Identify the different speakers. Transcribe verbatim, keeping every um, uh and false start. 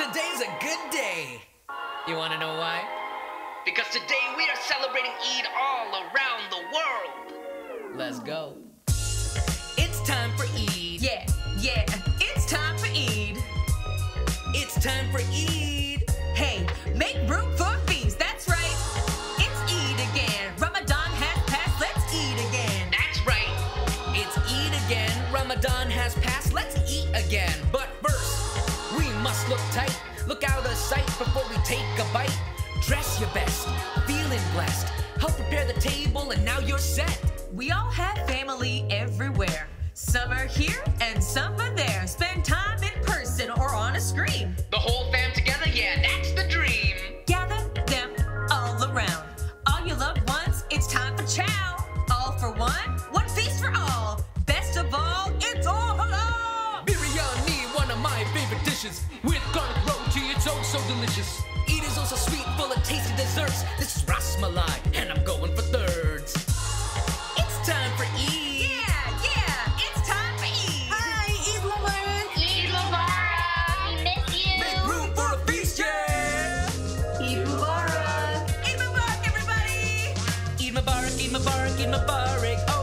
Speaker 1: Today's a good day. You wanna know why?
Speaker 2: Because today we are celebrating Eid all around the world.
Speaker 1: Let's go. It's time for Eid.
Speaker 3: Yeah, yeah, it's time for Eid.
Speaker 1: It's time for Eid.
Speaker 3: Hey, make room for a feast, that's right. It's Eid again. Ramadan has passed, let's eat again.
Speaker 2: That's right.
Speaker 1: It's Eid again. Ramadan has passed, let's eat again. But first, we must look tight. Look out of sight before we take a bite. Dress your best, feeling blessed. Help prepare the table and now you're set.
Speaker 3: We all have family everywhere. Some are here and some are there. Spend time in person or on a screen.
Speaker 2: The whole fam together, yeah, that's the dream.
Speaker 3: Gather them all around. All your loved ones, it's time for chow. All for one, one feast for all. Best of all, it's all halal.
Speaker 1: Biryani, one of my favorite dishes. With garlic roti, it's oh so delicious. Eid is also sweet, full of tasty desserts. This is Ras Malai, and I'm going for thirds. It's time for Eid.
Speaker 3: Yeah, yeah, it's time for Eid.
Speaker 1: Hi, Eid Mubarak.
Speaker 4: Eid Mubarak! We miss you!
Speaker 1: Make room for a feast, yeah.
Speaker 3: Eid Mubarak. Eid Mubarak, everybody.
Speaker 1: Eid Mubarak, Eid Mubarak, Eid Mubarak.